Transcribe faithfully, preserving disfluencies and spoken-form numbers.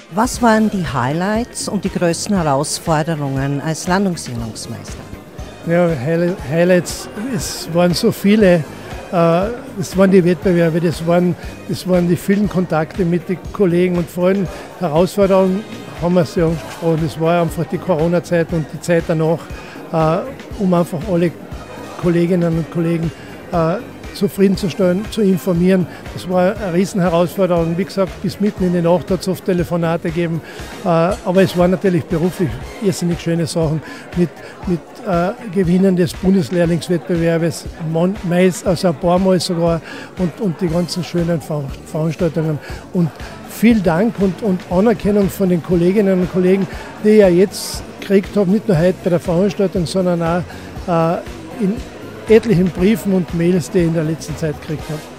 Was waren die Highlights und die größten Herausforderungen als Landungsjährungsmeister? Ja, Highlights, es waren so viele. Das waren die Wettbewerbe, das waren, das waren die vielen Kontakte mit den Kollegen und vor allem Herausforderungen haben wir es ja angesprochen. Das war einfach die Corona-Zeit und die Zeit danach, um einfach alle Kolleginnen und Kollegen zufriedenzustellen, zu informieren. Das war eine Riesenherausforderung. Wie gesagt, bis mitten in die Nacht hat es oft Telefonate gegeben. Aber es waren natürlich beruflich irrsinnig schöne Sachen mit, mit äh, Gewinnen des Bundeslehrlingswettbewerbes, meist, also ein paar Mal sogar, und, und die ganzen schönen Veranstaltungen. Und viel Dank und, und Anerkennung von den Kolleginnen und Kollegen, die ich ja jetzt gekriegt habe, nicht nur heute bei der Veranstaltung, sondern auch äh, in etlichen Briefen und Mails, die ich in der letzten Zeit gekriegt habe.